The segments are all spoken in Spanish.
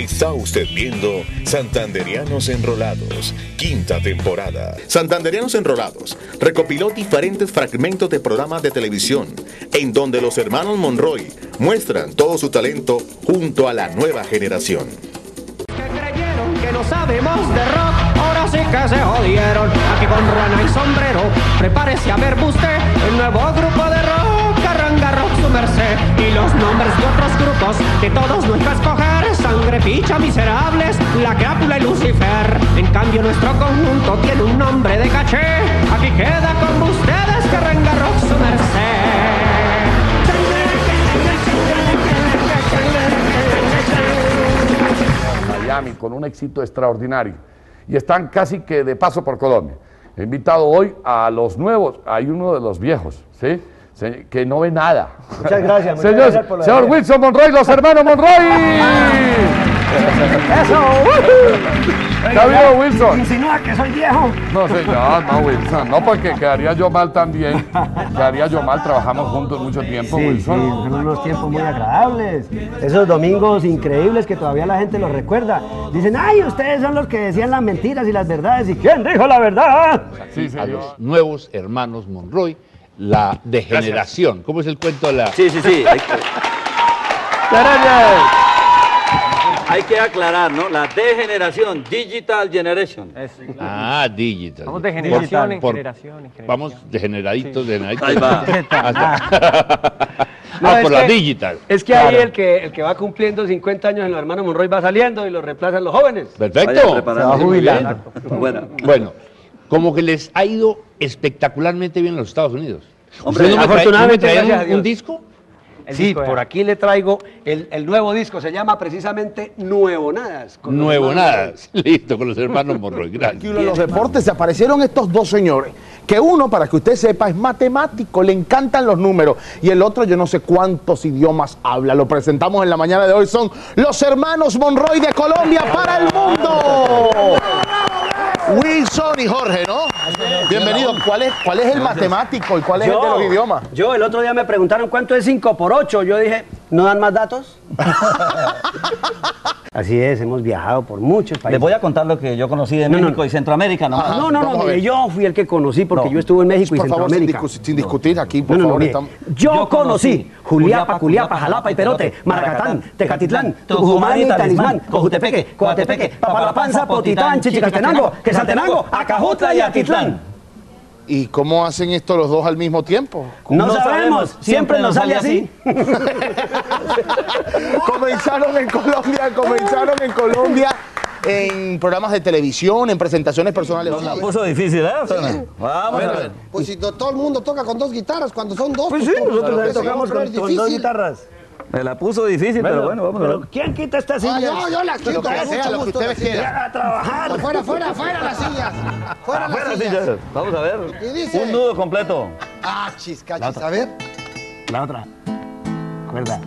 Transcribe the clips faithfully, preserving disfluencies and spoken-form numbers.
Está usted viendo Santanderianos Enrolados, quinta temporada. Santanderianos Enrolados recopiló diferentes fragmentos de programas de televisión en donde los hermanos Monroy muestran todo su talento junto a la nueva generación. Que creyeron que no sabemos de rock, ahora sí que se jodieron. Aquí con ruana y sombrero, prepárese a ver usted el nuevo grupo de rock, Carranga Rock su merced. Y los nombres de otros grupos, de todos nuestro escoger, Sangre Picha, Miserables, La Crápula y Lucifer. En cambio nuestro conjunto tiene un nombre de caché. Aquí queda con ustedes Carranga Rock su merced. Miami con un éxito extraordinario y están casi que de paso por Colombia. He invitado hoy a los nuevos, hay uno de los viejos, ¿sí? Se, que no ve nada. Muchas gracias. Muchas señor, gracias por la señor idea. Wilson Monroy, los hermanos Monroy. ¡Eso! ¿Qué ha habido, Wilson? ¿Insinúa que soy viejo? No, señor, no, Wilson, no, porque quedaría yo mal también. Quedaría yo mal, trabajamos juntos mucho tiempo, Sí, sí, Wilson. son unos tiempos muy agradables. Esos domingos increíbles que todavía la gente los recuerda. Dicen, ay, ustedes son los que decían las mentiras y las verdades. ¿Y quién dijo la verdad? Sí, A señor. los nuevos hermanos Monroy, la degeneración. Gracias. ¿Cómo es el cuento de la...? Sí, sí, sí. Hay que, hay que aclarar, ¿no? La degeneración, Digital Generation. Ah, digital. Vamos de generación Por- en por- generación, en generación. Vamos degeneraditos, degeneraditos. Ahí va. Hasta- No, ah, es por que- la digital. Es que ahí el que, el que va cumpliendo cincuenta años en los hermanos Monroy va saliendo y lo reemplazan los jóvenes. Vaya Perfecto. preparando. Sí, muy bien. Bueno, Bueno, como que les ha ido espectacularmente bien en los Estados Unidos. Hombre, ¿Ustedes no me traen- afortunadamente, no me traen gracias a un, Dios. un disco? El Sí, disco de- por aquí le traigo el, el nuevo disco. Se llama precisamente Nuevonadas. con los Nuevo hermanos nada. Listo, con los hermanos Monroy. Gracias. En los deportes se aparecieron estos dos señores, que uno, para que usted sepa, es matemático, le encantan los números, y el otro yo no sé cuántos idiomas habla. Lo presentamos en la mañana de hoy, son los hermanos Monroy de Colombia para el mundo. Wilson y Jorge, ¿no? Bienvenidos. ¿Cuál es, cuál es el matemático y cuál es el de los idiomas? Yo el otro día me preguntaron cuánto es cinco por ocho. Yo dije, ¿no dan más datos? Así es, hemos viajado por muchos países. les voy a contar lo que yo conocí de No, no, México no. y Centroamérica, ¿no? Ajá. No, no, Vamos no, a mire, ver. yo fui el que conocí porque No. yo estuve en México y Por favor, sin, Centroamérica. discu- sin discutir aquí, por No, no, no, favor. mire, estamos- yo conocí Juliapa, Culiapa, Jalapa y Perote, Maracatán, Tecatitlán, Tucumán y Talismán, Cojutepeque, Coatepeque, Papalapanza, Potitán, Chichicastenango, Quesaltenango, Acajutla y Atitlán. ¿Y cómo hacen esto los dos al mismo tiempo? No, No sabemos, sabemos, siempre nos sale así. Comenzaron en Colombia, comenzaron en Colombia en programas de televisión, en presentaciones personales. La puso difícil, ¿eh? Vamos a ver. Pues si to- todo el mundo toca con dos guitarras, cuando son dos, Pues sí, ¿cómo? nosotros Claro que sí, tocamos pero con, es con dos difícil. guitarras. Me la puso difícil, pero bueno, vamos a ver. Pero ¿quién quita esta silla? Ah, yo, yo la quito, Lo que con sea, mucho lo que gusto ustedes la silla. quieran. A trabajar. Fuera, fuera, fuera las sillas. Fuera las Fuera, sillas. sillas. Vamos a ver. ¿Qué dice? Un nudo completo. Ah, chiscachis, a ver. La otra. Cuerda.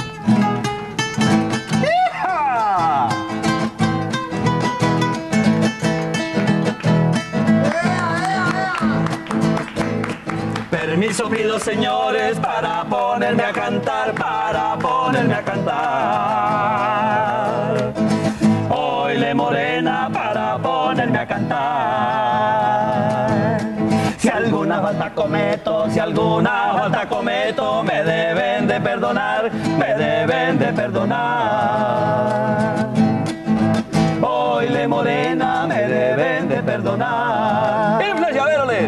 Permiso pido, señores, para ponerme a cantar, para ponerme a cantar. Oile morena para ponerme a cantar. Si alguna falta cometo, si alguna falta cometo, me deben de perdonar, me deben de perdonar. Oile morena, me deben de perdonar. ¡Inflesia, vérole!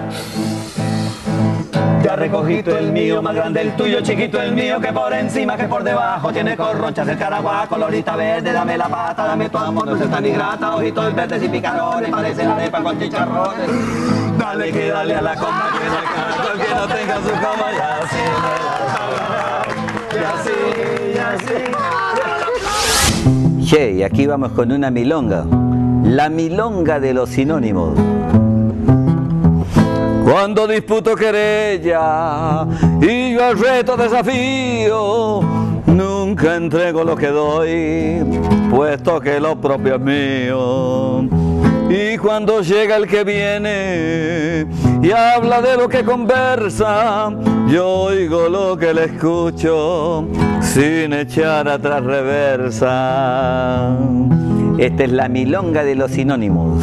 Ya recogito el mío, más grande el tuyo, chiquito el mío, que por encima, que por debajo, tiene corronchas el caragua, colorita verde, dame la pata, dame tu amor, no seas tan ingrata, ojitos verdes y picarones, parecen arepa con chicharrones. Dale que dale a la coma, que no canto, que no tenga su coma, y así me la paga. Y así, y así. Che, y aquí vamos con una milonga, la milonga de los sinónimos. Cuando disputo querella y yo al reto desafío, nunca entrego lo que doy, puesto que lo propio es mío. Y cuando llega el que viene y habla de lo que conversa, yo oigo lo que le escucho sin echar atrás reversa. Esta es la milonga de los sinónimos.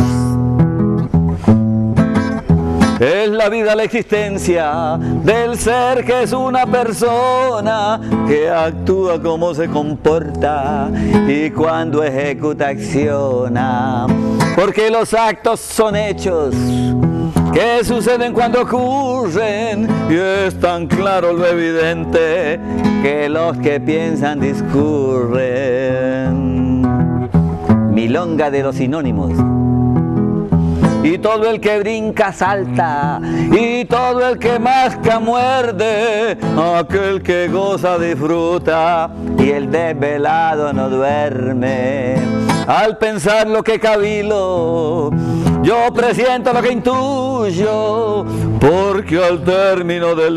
Es la vida, la existencia del ser que es una persona que actúa como se comporta y cuando ejecuta acciona. Porque los actos son hechos que suceden cuando ocurren y es tan claro lo evidente que los que piensan discurren. Milonga de los sinónimos. Y todo el que brinca salta, y todo el que masca muerde, aquel que goza disfruta, y el desvelado no duerme. Al pensar lo que cavilo, yo presiento lo que intuyo, porque al término del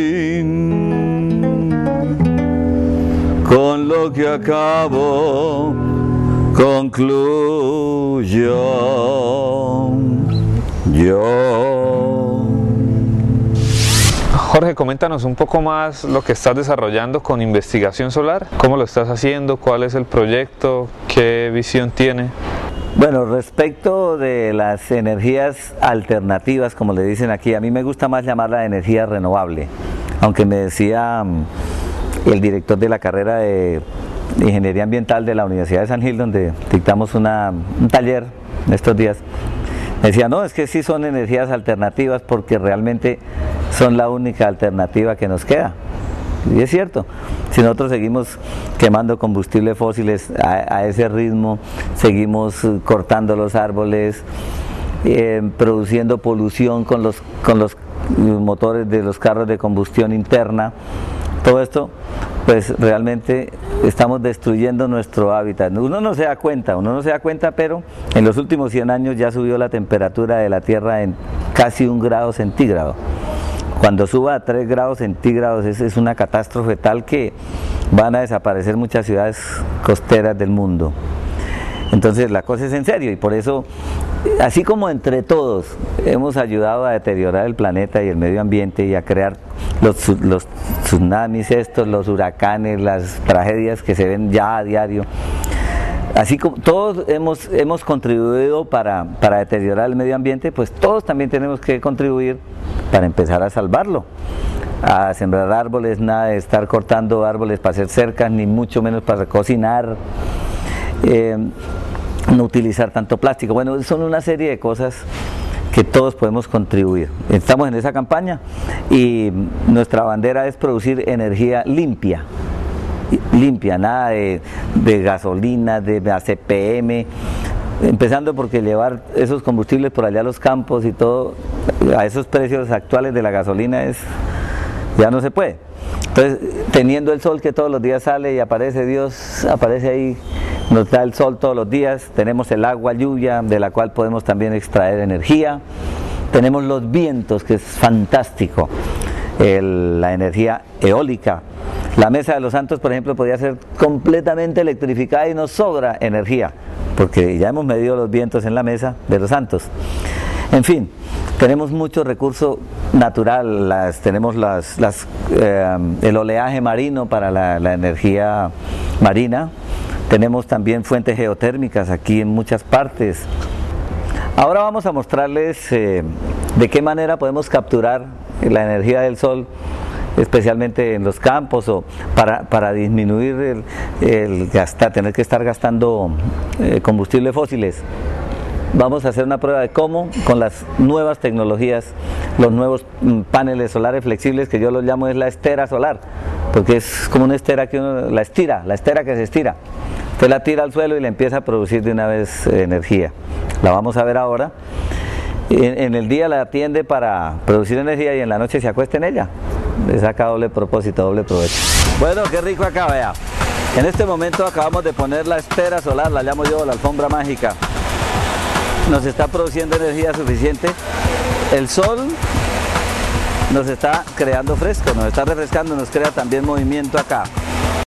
fin, con lo que acabo, concluyo yo. Jorge, coméntanos un poco más lo que estás desarrollando con investigación solar. ¿Cómo lo estás haciendo? ¿Cuál es el proyecto? ¿Qué visión tiene? Bueno, respecto de las energías alternativas, como le dicen aquí, a mí me gusta más llamarla energía renovable. Aunque me decía el director de la carrera de Ingeniería Ambiental de la Universidad de San Gil, donde dictamos una, un taller en estos días, me decía, no, es que sí son energías alternativas porque realmente son la única alternativa que nos queda. Y es cierto, si nosotros seguimos quemando combustibles fósiles a, a ese ritmo, seguimos cortando los árboles, eh, produciendo polución con los, con los motores de los carros de combustión interna, todo esto, pues realmente estamos destruyendo nuestro hábitat. Uno no se da cuenta, uno no se da cuenta, pero en los últimos cien años ya subió la temperatura de la Tierra en casi un grado centígrado. Cuando suba a tres grados centígrados es, es una catástrofe tal que van a desaparecer muchas ciudades costeras del mundo. Entonces la cosa es en serio y por eso, así como entre todos hemos ayudado a deteriorar el planeta y el medio ambiente y a crear los, los tsunamis estos, los huracanes, las tragedias que se ven ya a diario, así como todos hemos, hemos contribuido para, para deteriorar el medio ambiente, pues todos también tenemos que contribuir para empezar a salvarlo, a sembrar árboles, nada de estar cortando árboles para hacer cercas, ni mucho menos para cocinar, eh, no utilizar tanto plástico. Bueno, son una serie de cosas que todos podemos contribuir. Estamos en esa campaña y nuestra bandera es producir energía limpia, limpia, nada de, de gasolina, de A C P M, empezando porque llevar esos combustibles por allá a los campos y todo, a esos precios actuales de la gasolina es, ya no se puede. Entonces, teniendo el sol que todos los días sale y aparece Dios, aparece ahí, nos da el sol todos los días, tenemos el agua, lluvia, de la cual podemos también extraer energía, tenemos los vientos, que es fantástico, el, la energía eólica. La Mesa de los Santos, por ejemplo, podría ser completamente electrificada y nos sobra energía, porque ya hemos medido los vientos en la Mesa de los Santos. En fin, tenemos mucho recurso natural, las, tenemos las, las, eh, el oleaje marino para la, la energía marina, tenemos también fuentes geotérmicas aquí en muchas partes. Ahora vamos a mostrarles eh, de qué manera podemos capturar la energía del sol, especialmente en los campos, o para, para disminuir el, el gastar, tener que estar gastando eh, combustibles fósiles. Vamos a hacer una prueba de cómo, con las nuevas tecnologías, los nuevos mm, paneles solares flexibles, que yo los llamo es la estera solar, porque es como una estera que uno la estira, la estera que se estira. Usted la tira al suelo y le empieza a producir de una vez eh, energía. La vamos a ver ahora. En, en el día la atiende para producir energía y en la noche se acuesta en ella. Le saca doble propósito, doble provecho. Bueno, qué rico acá, vea. En este momento acabamos de poner la estera solar, la llamo yo la alfombra mágica. Nos está produciendo energía suficiente. El sol nos está creando fresco, nos está refrescando, nos crea también movimiento acá.